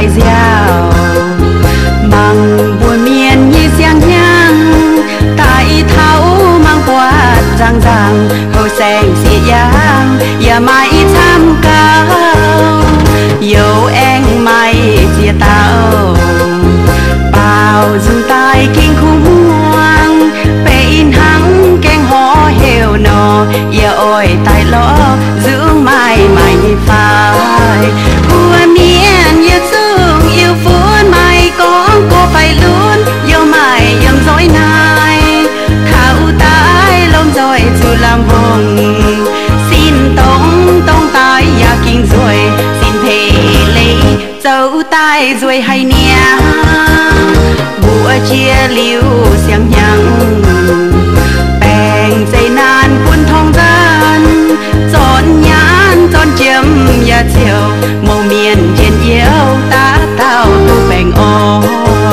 tài giàu mang buồn miền như giang nhang tại tháo mang qua ràng ràng hồ sen xịa giang và mãi tham cao dấu em mày chia tao bao dùng tay kinh khủng hoang bên hắng keng hó heo nò giờ ôi tay lõ giữ mai mày phải hùa miền như sương yêu phun mày có cô phải luôn yêu mày yếm dối nai thảo tái lông rồi dù làm vùng xin tông tay ya kinh rồi xin thề lấy dấu tay rồi hay nia bùa chia liu xiang nhang bèn dây nan quân thong gian tròn nhán tròn chiếm ya chiều màu miền trên yêu ta tao tu bèn on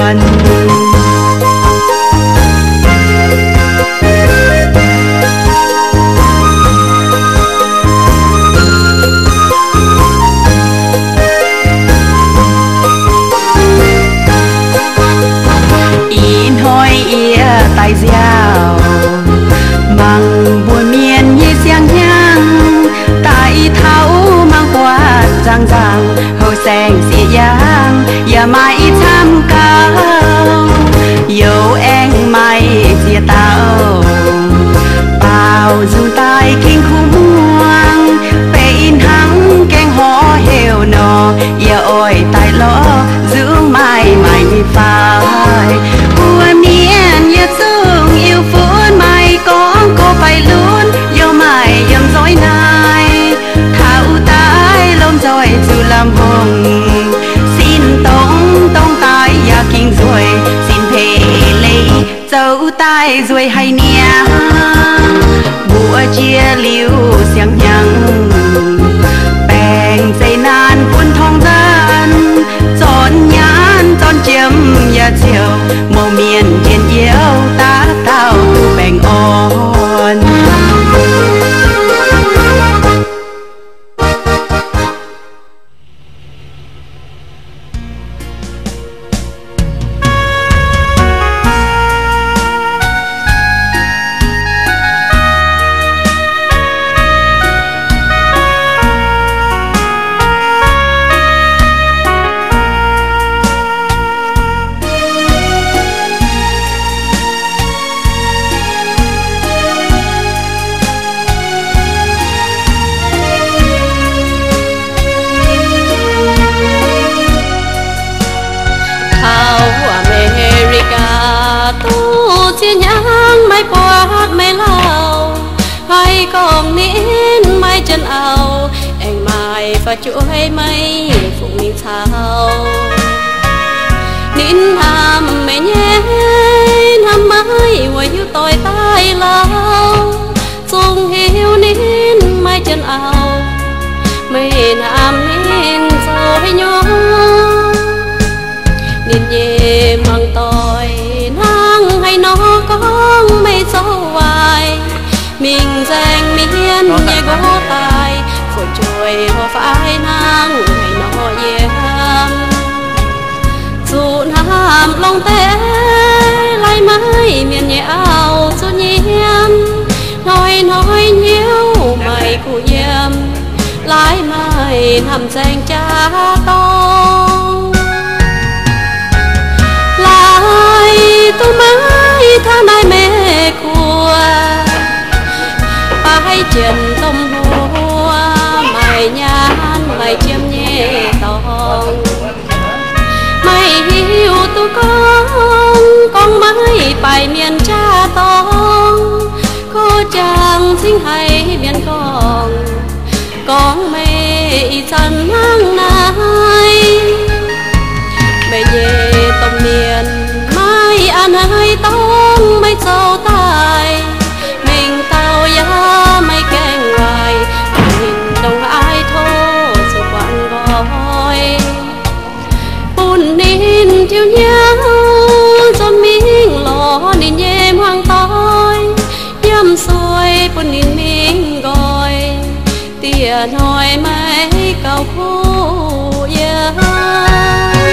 tài giàu mang buồn miền như giang nhang tại tháo mang qua ràng ràng hồ sen xịa giang và mãi tham cao dấu em mày chia tao bao dùng tay kinh khủng hoang bên hắng keng hó heo nò giờ ôi tay lõ giữ mai mày phải hùa miền như sương yêu phun mày có cô phải luôn yêu mày yếm dối nai thảo tái lông rồi dù làm vùng xin tông tay ya kinh rồi xin thề lấy dấu tay rồi hay nia bùa chia liu xiang nhang bèn dây nan quân thong gian tròn nhán tròn chiếm ya chiều màu miền trên yêu ta tao tu bèn on chân ao anh mai và chuỗi mây phụ mình thao nín hàm mẹ nhé hàm mai ngoài yêu tôi tay lao dùng hiu nín mai chân ao mây hàm nín rồi nhó nín nhẹ mang tôi nang hay nó có mây dấu vai mình giang miên nhẹ gõ tai phổi trôi hoa phai nang ngày nọ yếm dù nam lòng té lại mãi miền nhẹ ao cho nhiêm nói nhiêu mày cụ yếm lại mãi nằm danh cha to lại tôi mãi tha nay mẹ của hai chân tôm hoa mày nhàn mày chiêm nhẹ tòng mày hiu tu con mãi bài miền cha tòng cô chàng sinh hay miền con mày chân mang nai mày về tông miền mai ăn hay tông mày sâu tai mình tao ya mày keng ngoài mình đồng ai thô sự quan gọi buồn nín chiều nhớ cho mình lo nín nhem hoang tối yếm xuôi buồn nín mình gọi tia nói mấy câu khu ya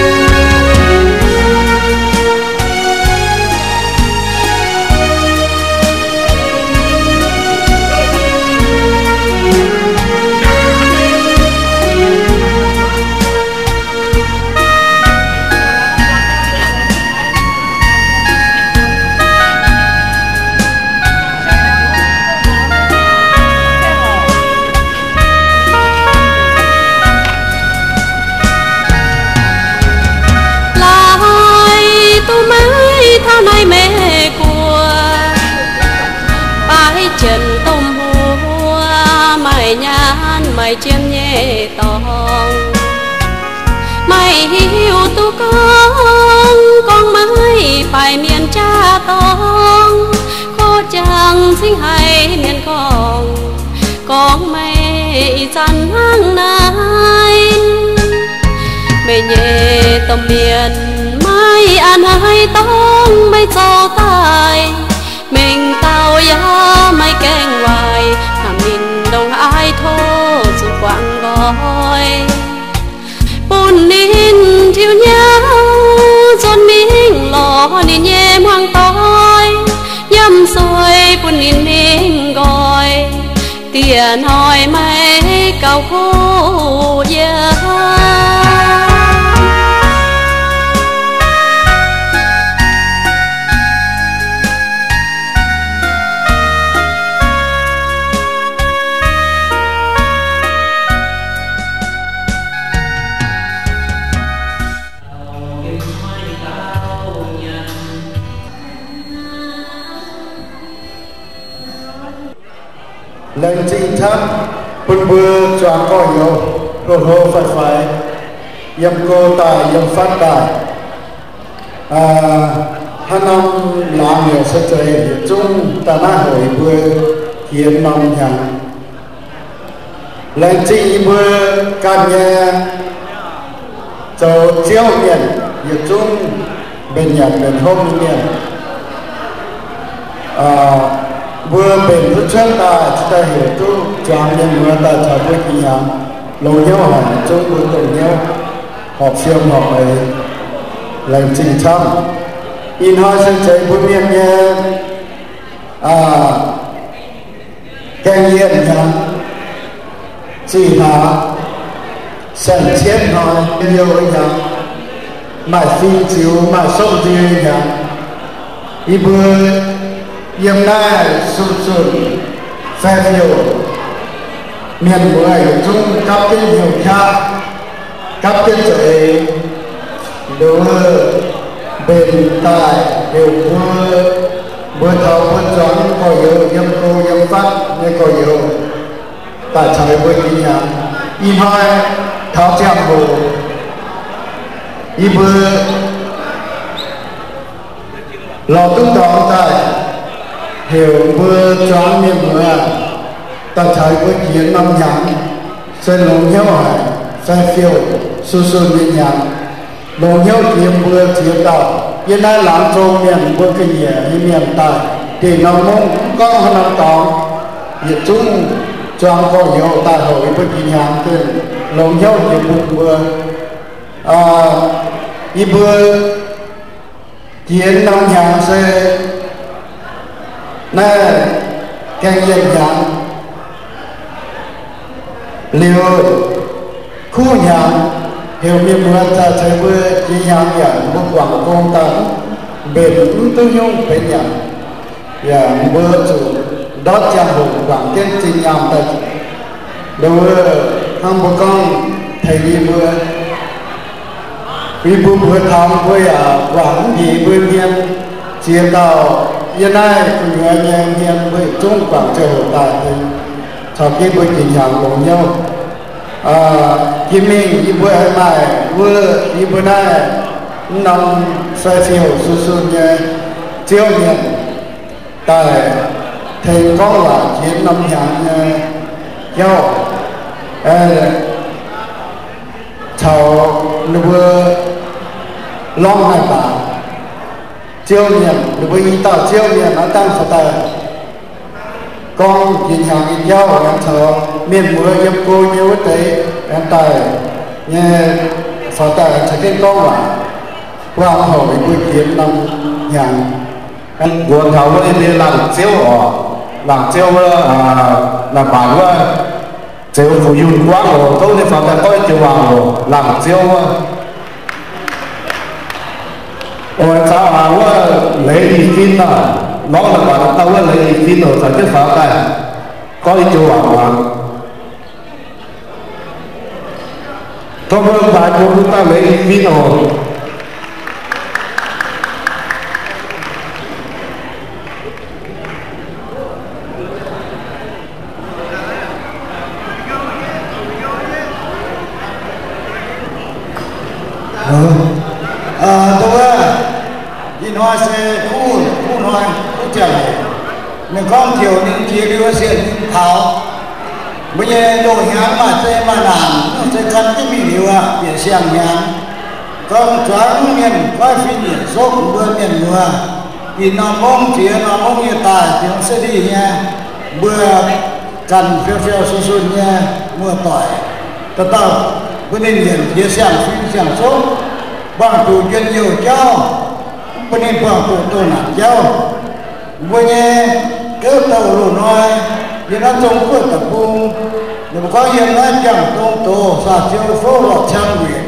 phải chiêm nhẹ tòng mày hiểu tu con mãi phải miền cha tòng khó chẳng sinh hay miền con mày chăn hang nai mày nhẹ tầm miền mai ăn hay tông mày cho tài mình tao ya mày keng hoài thầm mình đông ai thô dù quảng gói buồn nín thiếu nhau dồn mình lò nín nhẹ hoang tối nhâm rồi buồn nín mình gọi tiền hỏi mày cao khô ya lần chính thấp bưng bưa choáng có nhiều đồ hô phải yếm cô tài yếm phát tài hắn ông làm nhiều sẽ chơi hiện chung ta đã hỏi bưa hiến mong nhàng lần chính bưa can nhẹ cho chiếu miền hiện chung bên nhật bên hôm miền vừa bền vững chắc ta chúng ta hiểu tu chọn nên người ta trở với kinh nghiệm lâu nhau hỏi chung với lâu nhau học siêu học ấy lần trình trăm in hoa sinh chạy với miền nhé khen nhiên nhá chỉ là sẵn chết nói nhiều ấy nhá mãi phi chiếu mãi sông tiêu nhá y bữa yếm nay sụn phê phiêu miền mười chung các cái nhiều khác các cái trời đều bền tài đều vừa thầu vừa chọn có nhiều yếm cô yếm phát nên có nhiều tại trời với kinh nhà y hai tháo chạm hồ y vừa lò tung đón tại hiểu vừa choáng miệng mưa ta thấy với kiến năm nhắn sẽ lồng nhau hải sẽ phiêu su su miệng nhắn lồng nhau kiếm vừa chiếm đạo yên nay làm trâu miệng vừa cái nhẹ như miệng tài thì nó mong có nó tóm nhiệt chung choáng có nhiều tài hội với kiến nhắn thì lồng nhau kiếm vừa y vừa kiến năm nhắn sẽ nè cái dân nhắn liệu khu nhắn hiểu miệng mưa ta chơi với chỉ nhắn nhận một quảng công tấn bền tư nhung bên nhận và mưa chủ đót trang hùng quảng tiên trình nhằm tại đối thăm bố con thầy đi mưa vì bố mưa thăm với quảng gì với miền chia tàu hiện nay người anh em hiện với chung quảng trời hồ tại thì sau khi với tình trạng của nhau Kim Minh đi với hai bài vừa đi với này nằm xoay phiêu su su như chiếu nhận tại thầy có là chiến năm nhãn nhau cháu vừa long này bà chiêu niệm đối với ý tạo chiêu niệm nó tăng phật tài con nhìn hàng in nhau em thở miền mưa em cô nhớ tới em tài nghe phật tài sẽ cái con mà qua hỏi với kiếm năm hàng nguồn thầu với đi làm chiêu là bản quá chiêu phụ dụng quá rồi tôi thì phật tài có chiêu hoàng rồi làm chiêu ôi sao quá lấy ý kiến à nó là bạn tao lấy ý kiến rồi phải cái pháo này có ý chú hoàng tôi muốn bài của chúng ta lấy ý kiến rồi tôi nhìn hoa xe khu nói khu trẻ mình con thiểu nên chia đưa xe tháo bây giờ đồ nhám mà xe mà làm nó sẽ cắn cái mì liều để xem nhám con choáng miền có phi nhiệt sốt bữa miền mùa vì nó mong phía nó mong hiện tại thì nó sẽ đi nha bữa cần phèo xuân nha mưa tỏi tất tao bên nên liền chia sẻ phi xem sốt bằng tù chuyên nhiều cho bên nên bằng tù tôi nản cho bây giờ cứ tàu lù nói vì nó trông cửa tập cung nhưng có hiện nó chẳng tông tổ xa chiêu phố lọt trang nguyện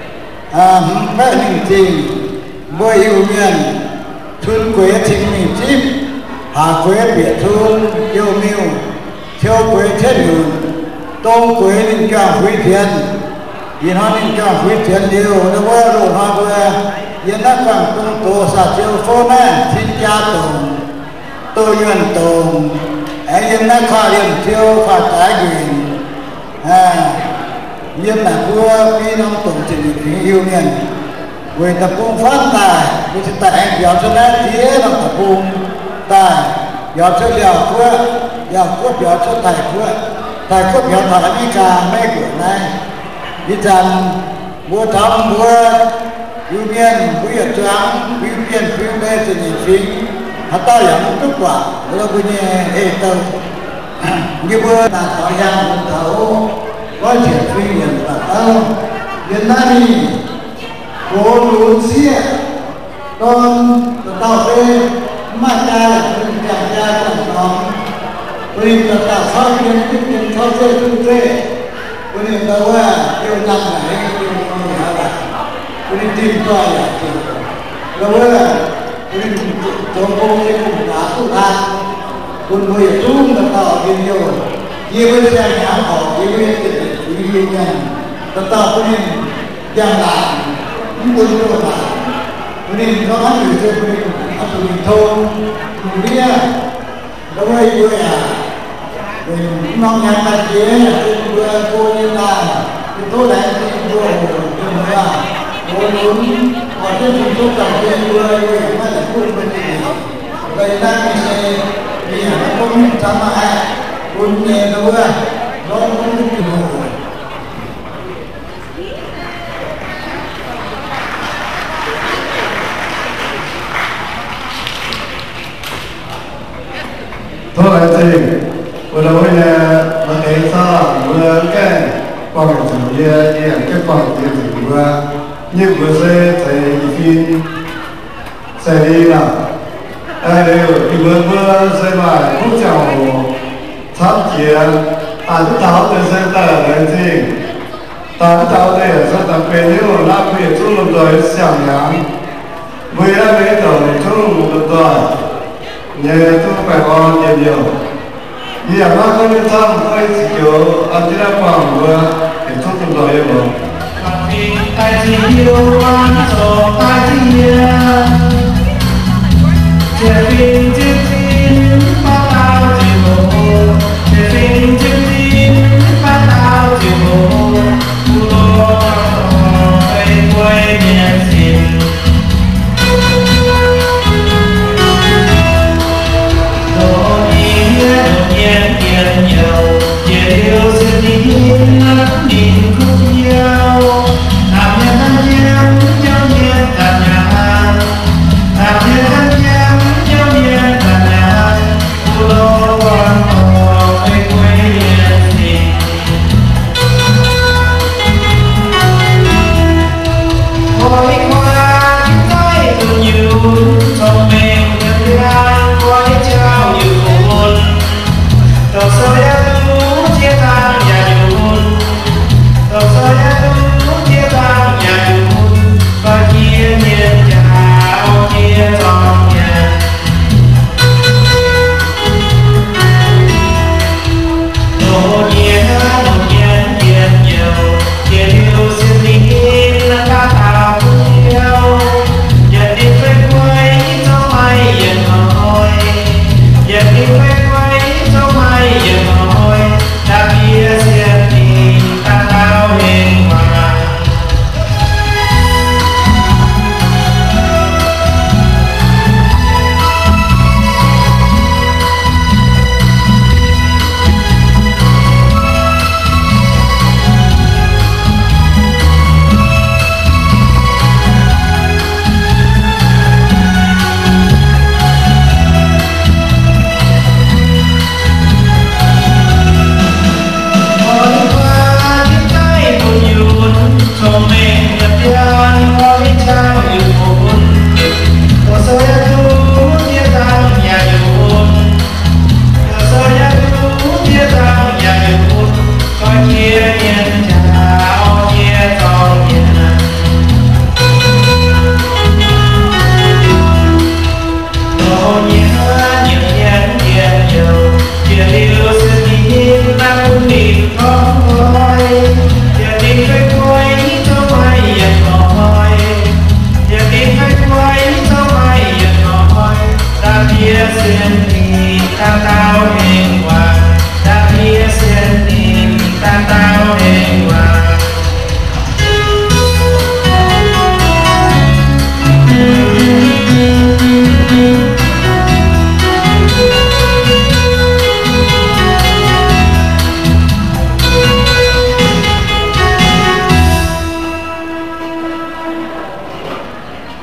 bé hình tình bôi yêu miền thương quế chính mình chip hà quế biệt thương yêu miêu theo quế thế đường tông quế nên cả quý thiền vì nó nên cả quý thiền điều nó bơ đồ hoa bơ vì nó càng tông tổ xa chiêu phố nè xin cha tùng tôi duyên tùng ấy dân nó khoa liền chiêu khoa trái quyền nhưng là vua khi nó tổng trình thì yêu miền về tập cung phát tài vì tại anh giáo cho nó tía là tập cung tài giáo cho giáo quốc giáo cho thầy quốc giáo thầy đi cả mấy cửa này đi rằng mua thăm mua yêu miền quý ở trắng quý miền quý mê thì nhìn phím hắn ta làm kết quả là bây giờ hệ tàu như bữa là thọ giang thấu có chuyện phi nhận là đâu Việt Nam đi cố lún xia con tàu về mà cha là chẳng nó vì là ta sao kiến sao chơi chung thế vì là đâu yêu năm này yêu năm này vì tìm coi là đâu trong công ty cũng đã tu hành, còn bây giờ chúng ta tạo tiền nhiều, nhiều cái nhà nhà họ, nhiều cái tiền nhà, ta tạo cái nên giang làm, những người đó là, cái nên nó nói gì chứ, cái nên áp dụng thôn, đi à, đâu hay vui à, mình mong nhà ta chế, vừa cô như là, thì tôi lại thì vừa rồi à. Cô muốn có cái chúng tôi tập tiền vừa mà là cô bên này vậy ta thì nó không tham ai cũng nhẹ đâu á nó không được nhiều thôi thì vừa đầu là cái sao vừa cái bằng chủ nghĩa cái bằng tiền vừa nhưng vừa sẽ thấy phim sẽ đi là thì vừa sẽ bài phút chào phát triển ta cứ tháo từ sẽ ta là cái gì ta cứ tháo đây là rất đặc biệt nếu là việc chung một đời sáng nhãn với là mấy tờ này chung một đời nhờ tôi phải còn nhiều vì là nó không nên thăm ai chỉ kiểu anh chỉ là khoảng vừa để chung một đời em rồi ai chỉ yêu anh cho ai chỉ yêu chỉ tin bắt đầu chỉ một chỉ tin bắt đầu chỉ một lo ai quay nhẹ xin đôi nhiên kiên nhiều chỉ yêu sẽ đi ngắm nhìn khúc nhau Hãy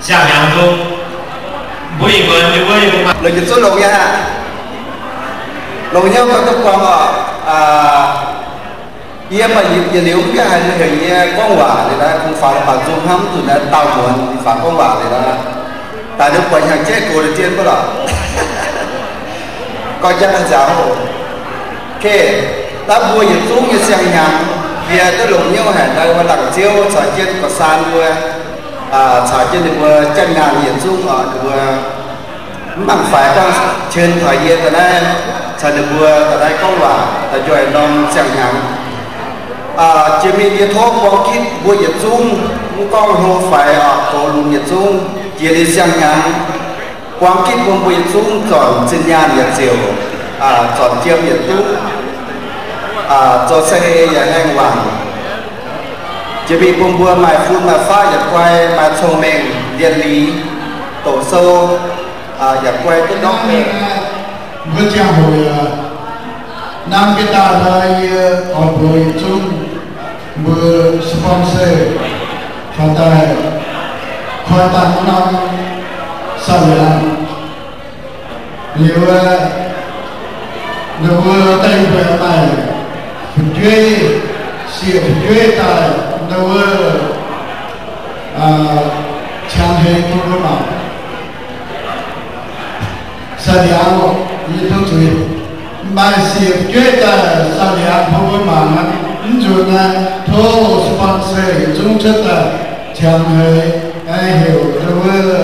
向阳中，不一文就不一文。 Lời số lộn nha. Lộn nhau có tập quan yên mà dịp liệu cái hành hình con quả thì đã không phải là bằng dung hắm từ đã tàu muộn phản con quả thì đã tại được quay hàng chết của tiên có đó coi chắc là giáo ok đã vui dịp xuống như xe nhàng vì cái lộn nhau hẹn đây mà đằng chiếu xả trên có san vừa xả trên thì vừa chân ngàn hiện xuống ở vừa bằng phải trong trên thời gian tại đây xả được vừa tại đây con quả tại cho em non xe nhàng chỉมีเท่าความคิดบัวหยัดซุ่มมุก้องหัวไฟโตลุนหยัดซุ่มเจียดิสังงานความคิดบัวหยัดซุ่มสอนสัญญาณหยัดเสียวสอนเจียมหยัดตุ้จอเซอย่าแห้งหวังจะมีบัวหมายฟุ้งมาฟ้าหยัดไกวมาชงเมงเรียนลีโตโซหยัดไกวก็น้องเมงเมื่อเช้านำกีตาร์ไทยออกไปจุ่มเบอร์สปอนเซอร์ข้าแต่คอยตั้งนำสั่งหรือว่าเดี๋ยวแต่งแบบใหม่ช่วยเสียช่วยตายเดี๋ยวช่างให้ทุกคนมาสัญญาว่ายิ่งต้องช่วยมาเสียช่วยตายสัญญาพวกมัน rồi là thô sponsor chúng chất là chẳng hề ai hiểu rồi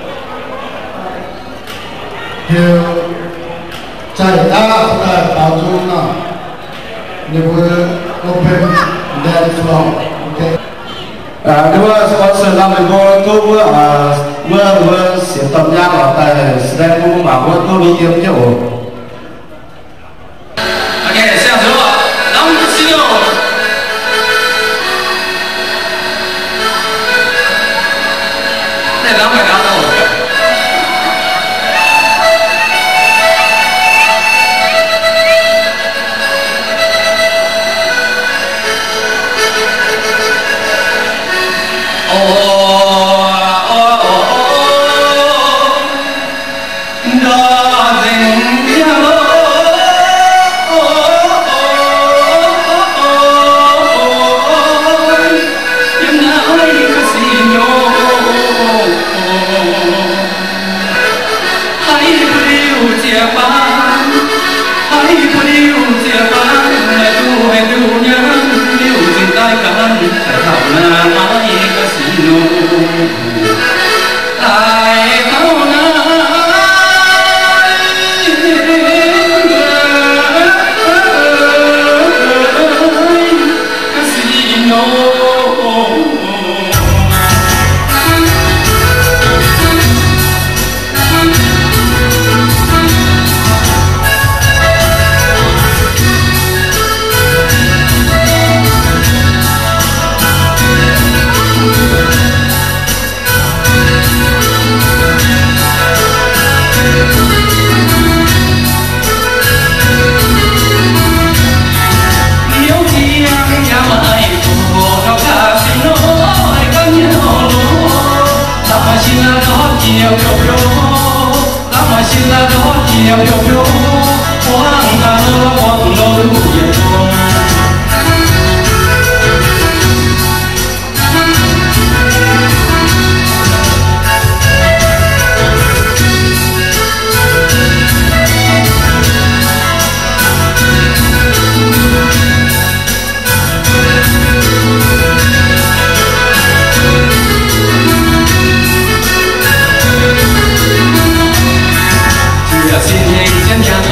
hiểu chạy ra là bảo dung nào nếu open dance floor ok nếu sponsor làm được cô vừa sẽ tập nhạc ở tại sẽ cũng bảo cô đi kiếm chứ xin hình chân nhạc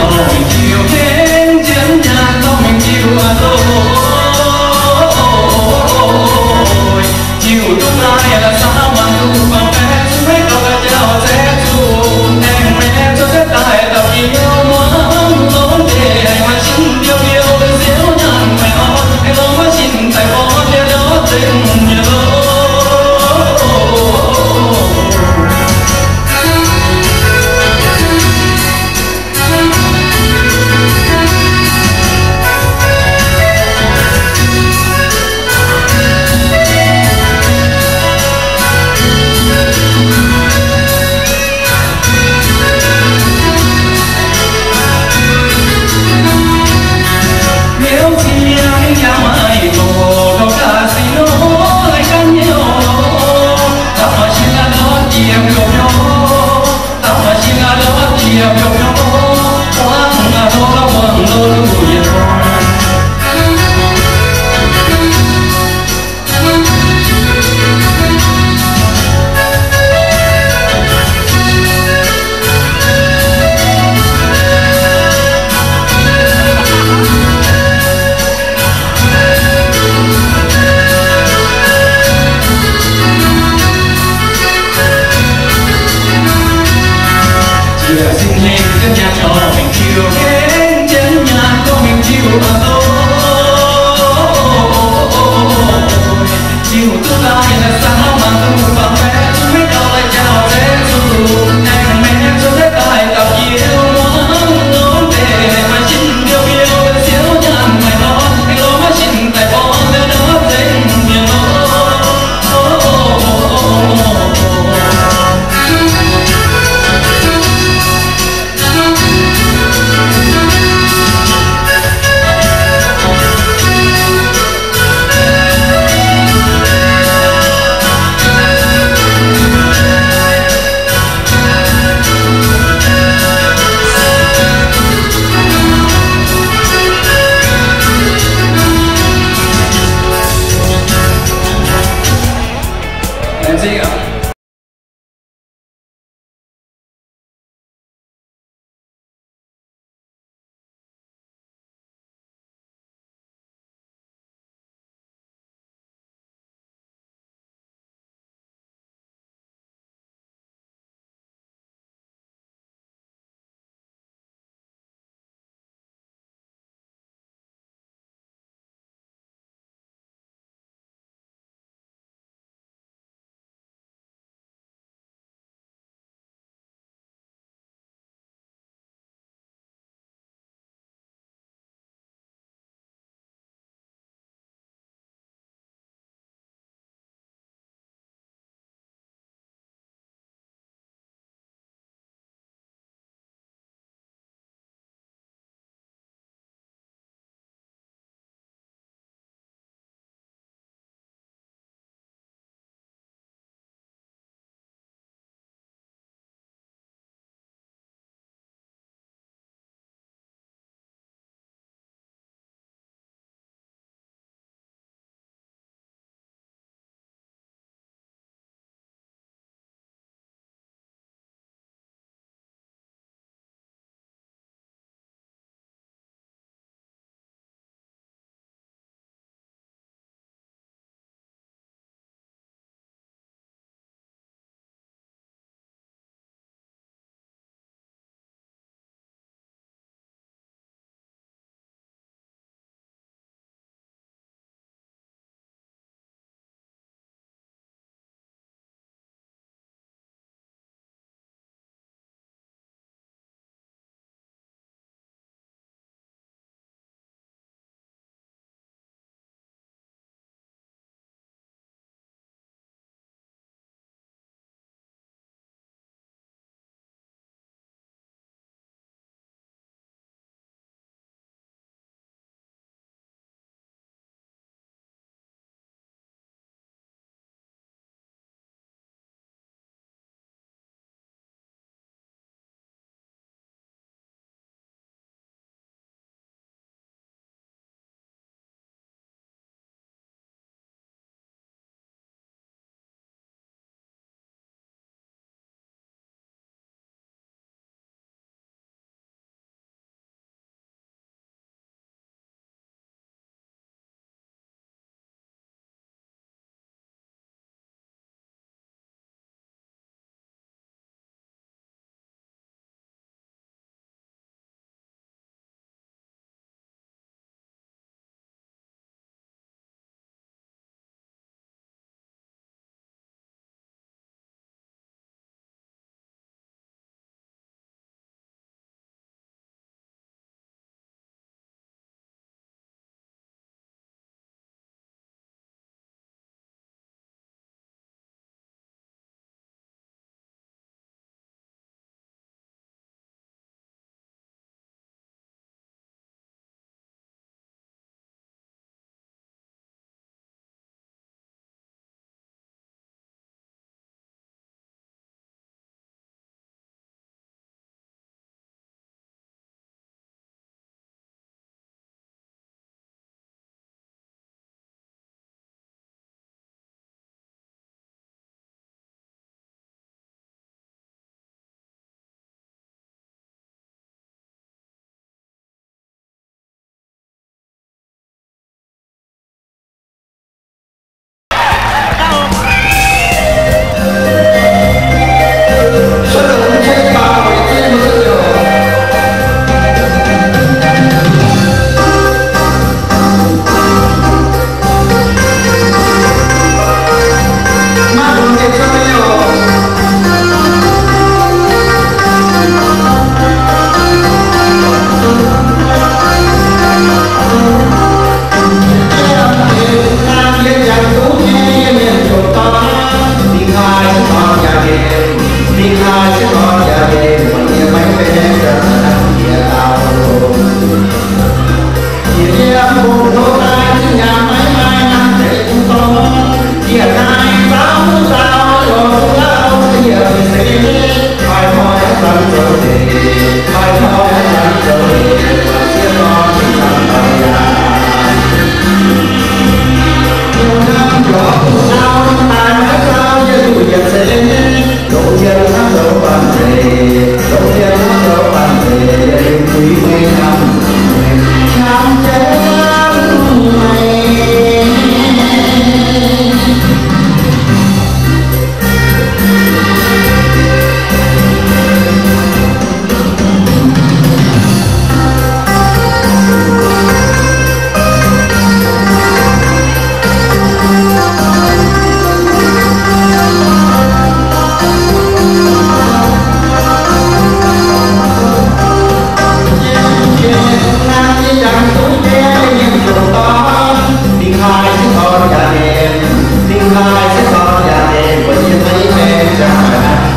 Hãy subscribe cho kênh Ghiền Mì Gõ để không bỏ lỡ những video hấp dẫn.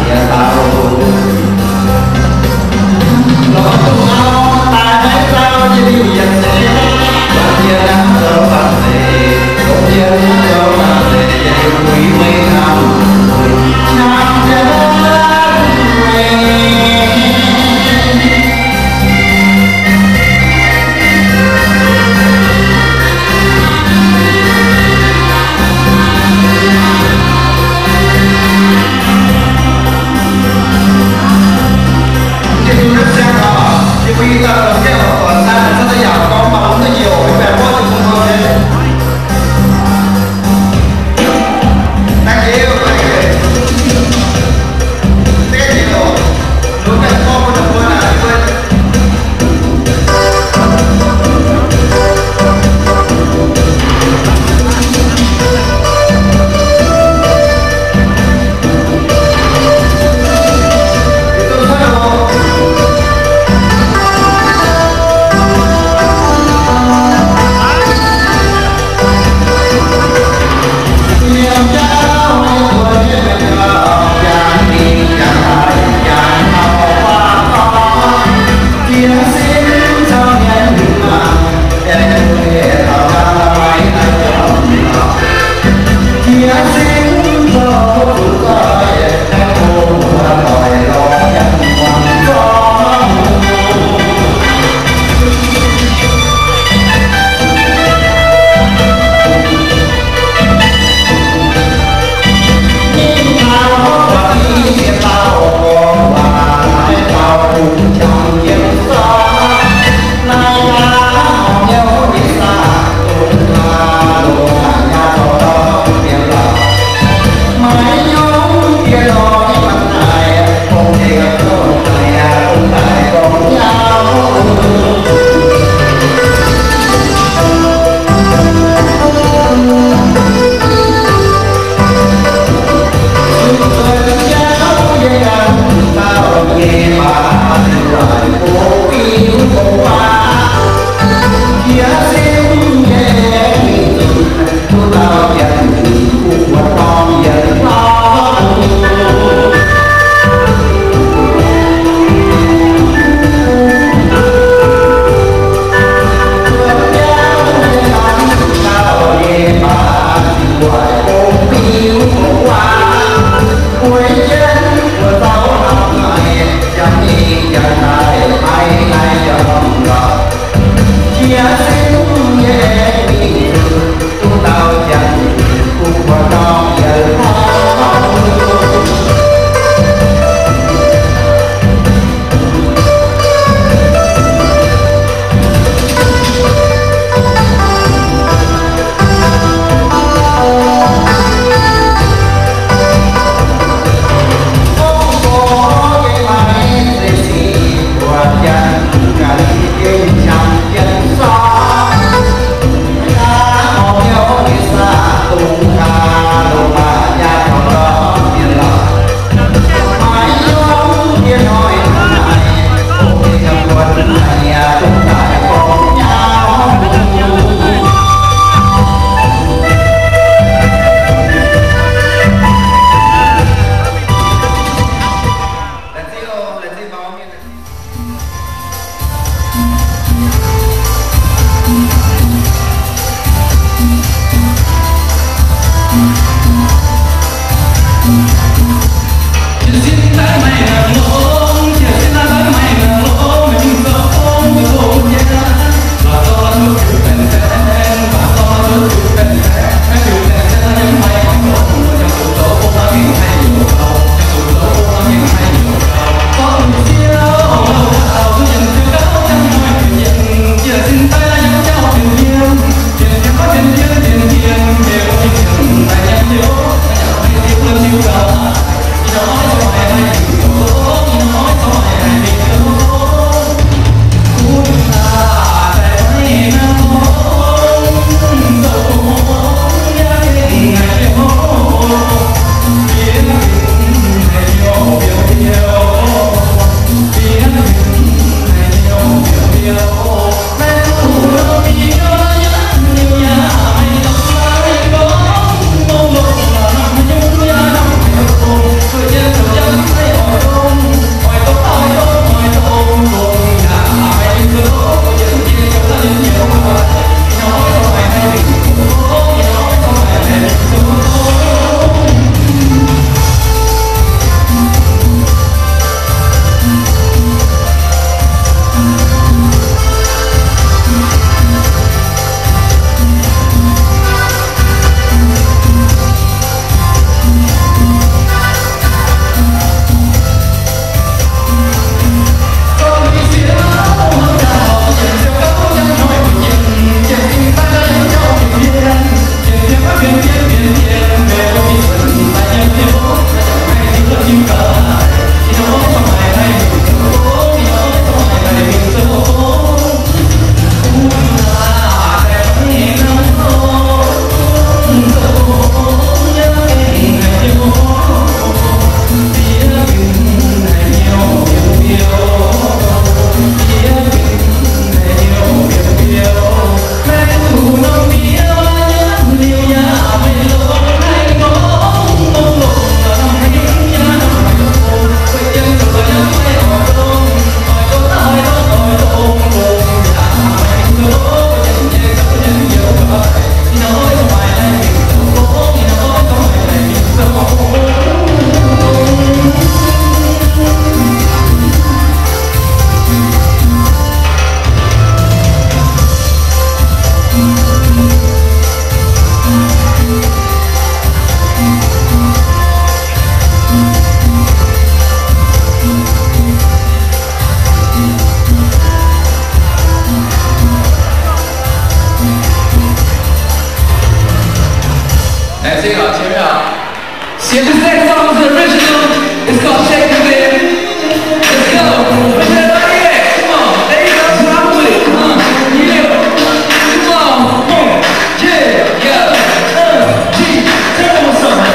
Yeah, this next song is the original. It's called Shake It Baby. Let's go. Everybody, yeah. Come on. There you go. Rock with it. Yeah. Come on. Yeah. Yeah. G. Tell me what's up.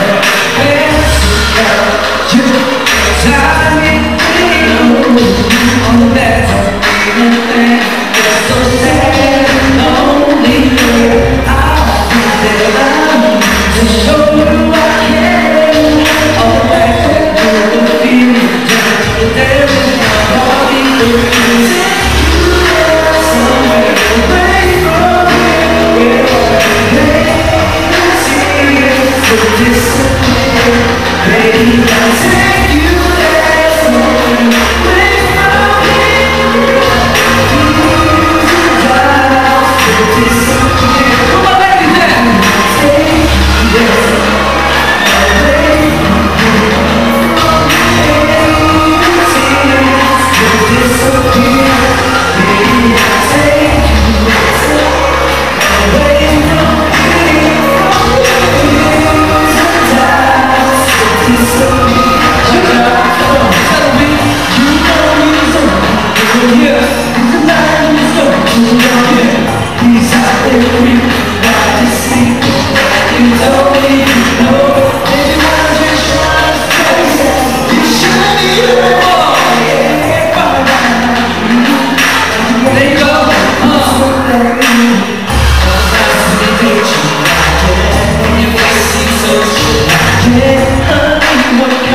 On the back. It's so sad and lonely. I'll be there to show you I care. All back to the feeling. There is nobody who can take you there somewhere away from here. Where tears will disappear. Baby, I'll take you there somewhere away from here. Disappear. Come on, ladies, then. Take you there. What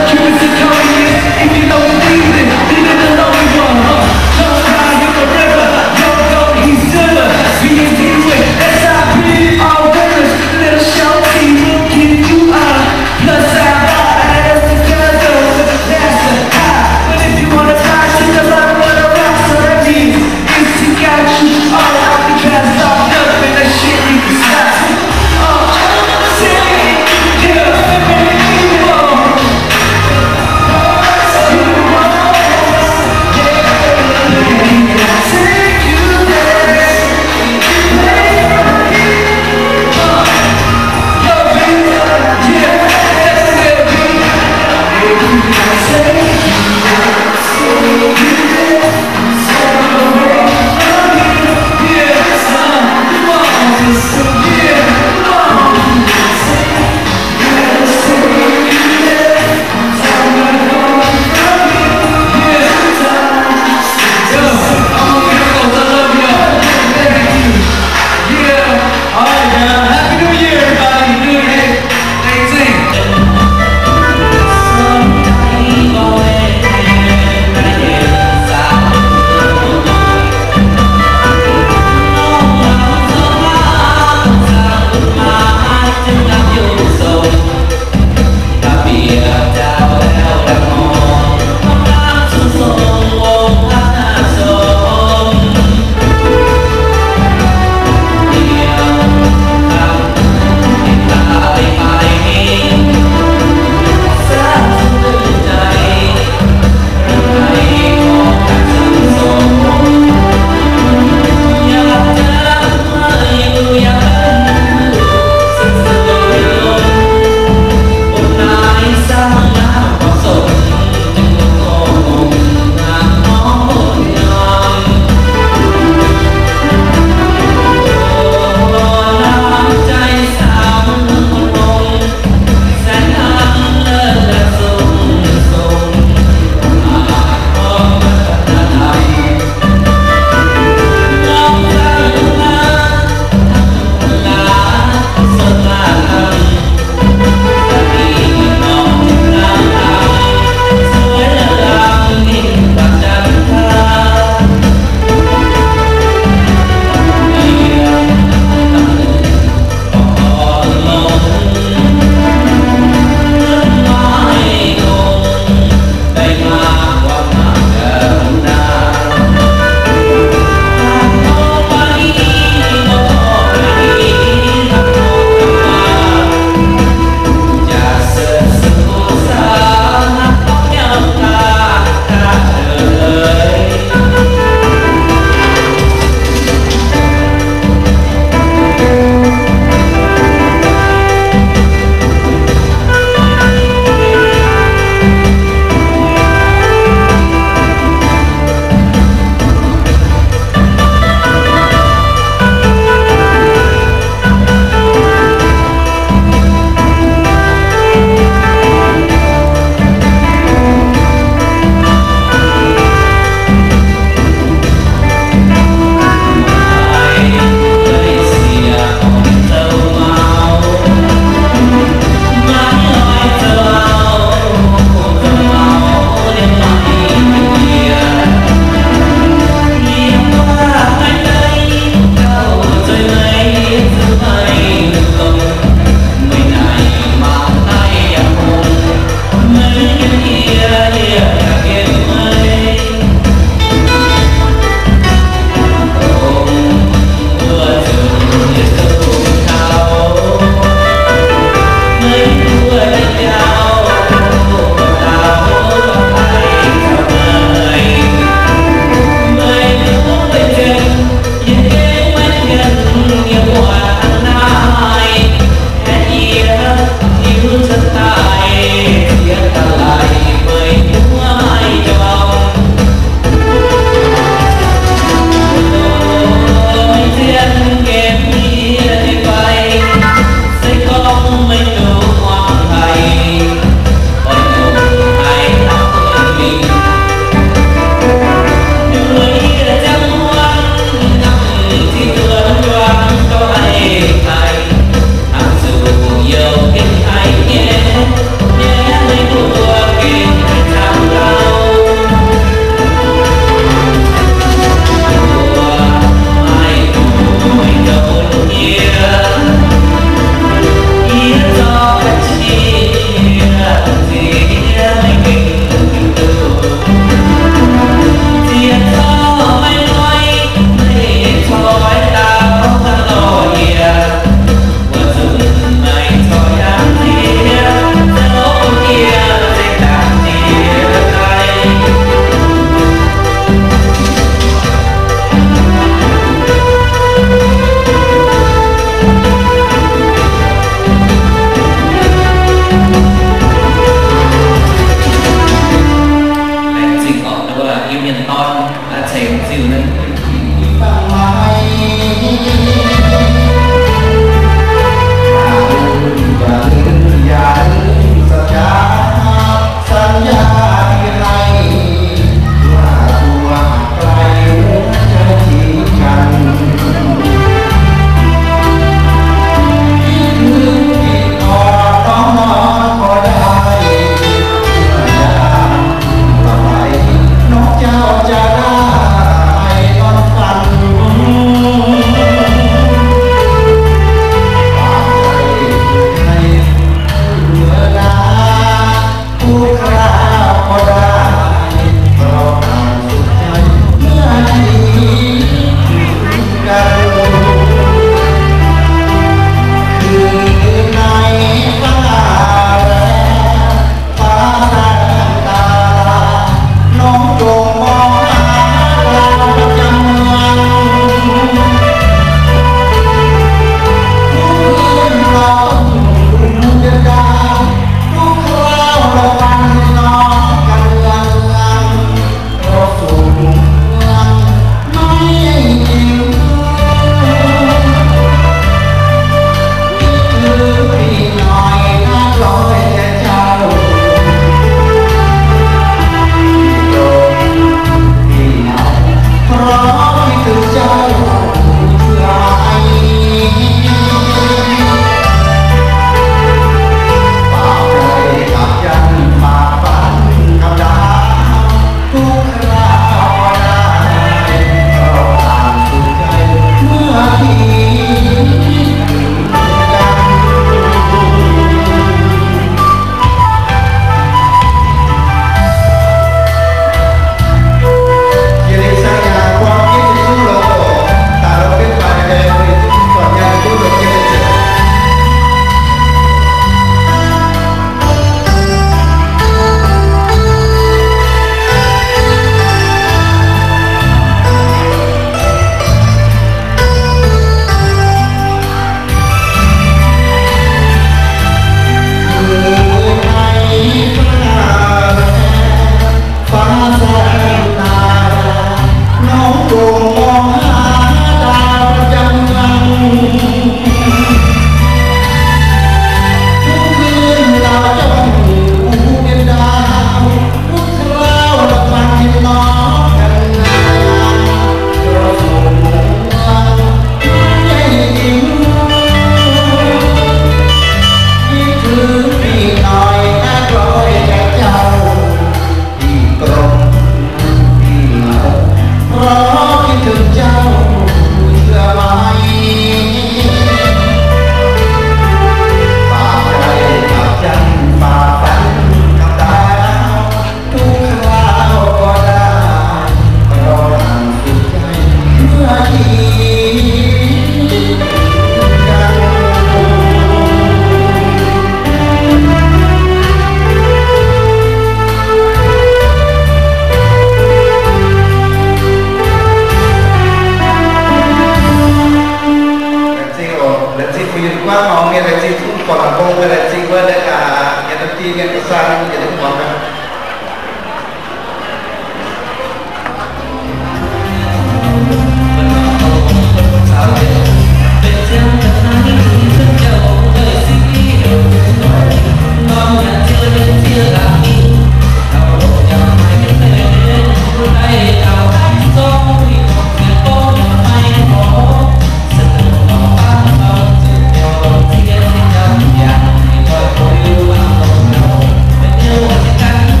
Hãy subscribe cho kênh Ghiền Mì Gõ để không bỏ lỡ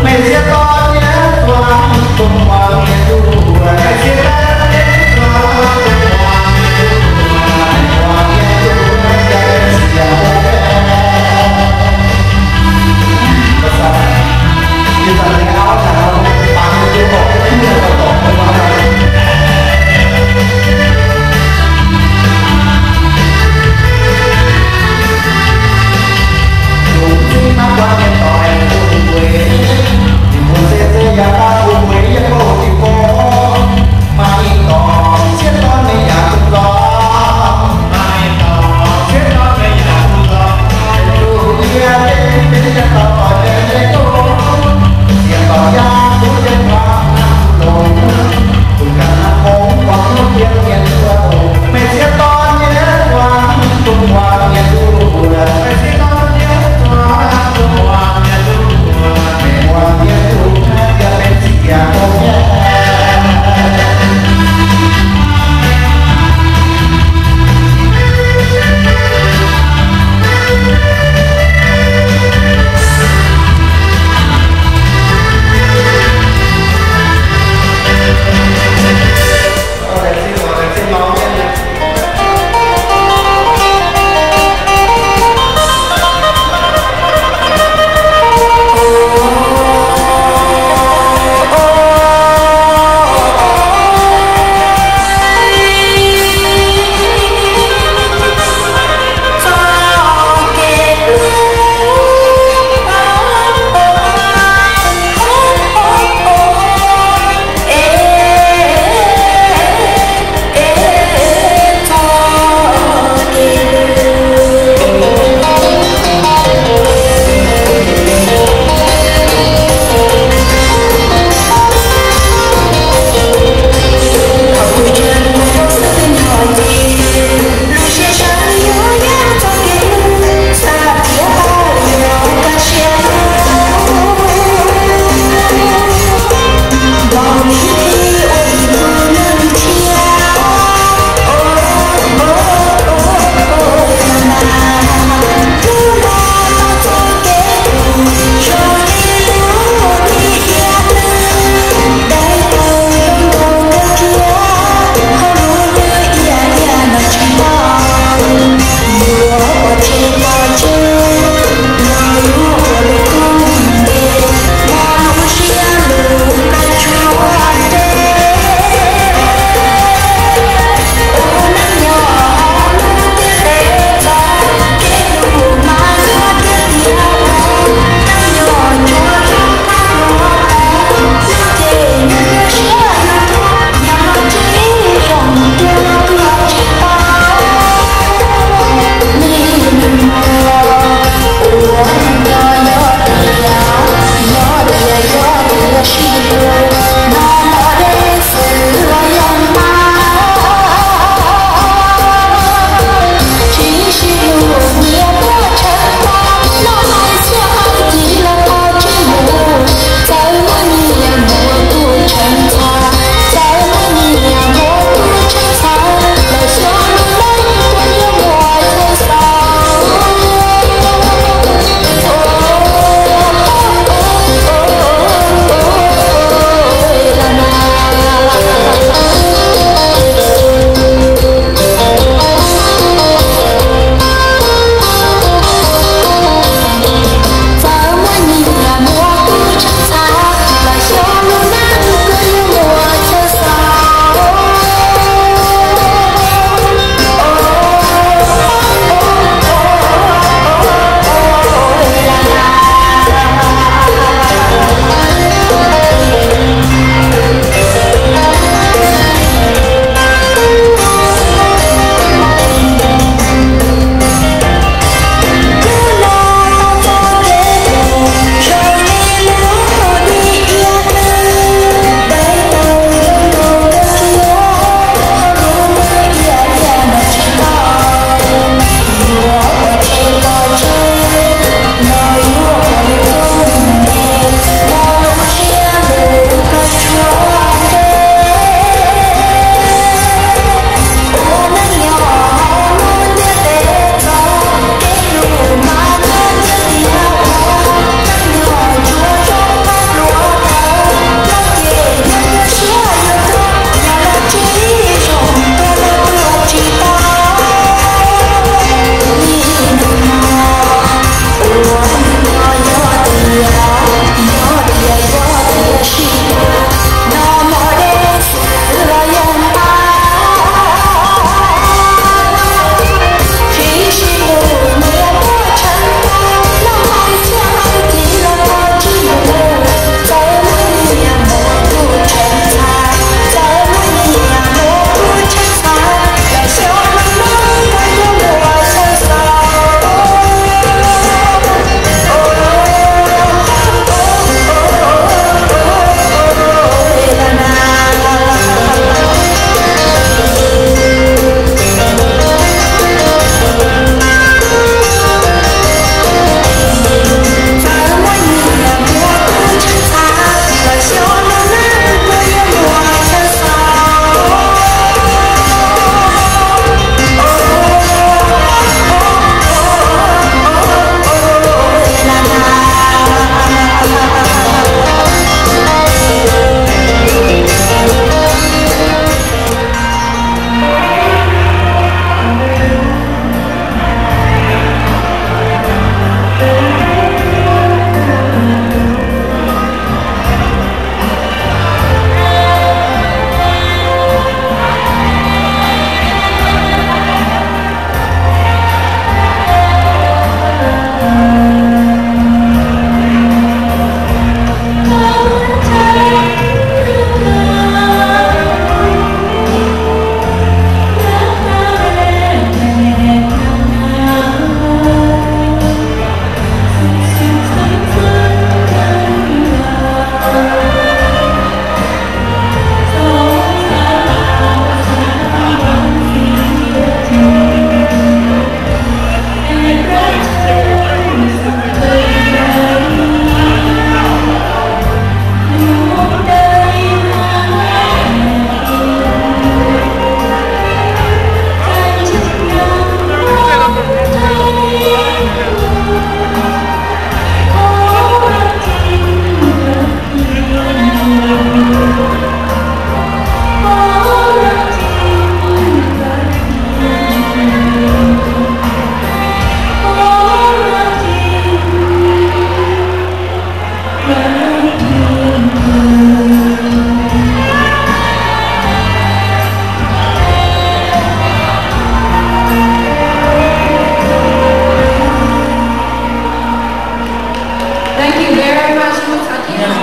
Hãy subscribe cho kênh Ghiền Mì Gõ để không bỏ lỡ những video hấp dẫn.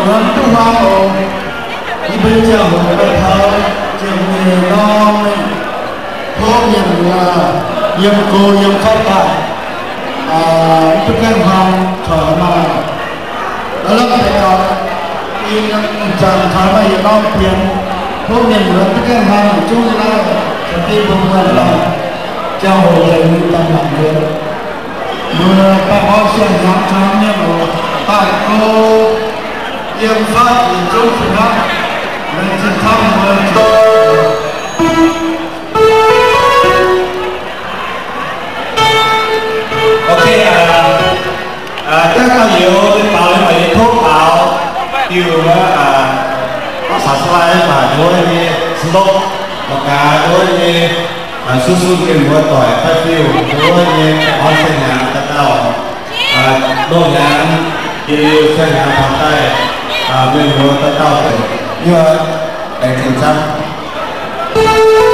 vườn tu hoa hồ bây giờ một cái thơ trường nghề non phố nhìn là yếm cô yếm khách tại tất cả hàng thở mà đó là cái đó in chẳng thở mà yếm non tiền phố nhìn là tất cả hàng chung là cái vùng vườn là cho hồ dậy mình tâm lòng hơn mưa ta có xuân nắng trong nhé mà tại cô yếm phát chung phương pháp nên xin thăm mời ok các cao diệu đến bảo lên bài thuốc bảo điều sản xuất mà đối với stop và cả đối với su su cái mùa tỏi phát phiêu đối với con sen nhà ta tao đôi nhà thì sen nhà phòng tay bên mùa ta tao như để thành trăm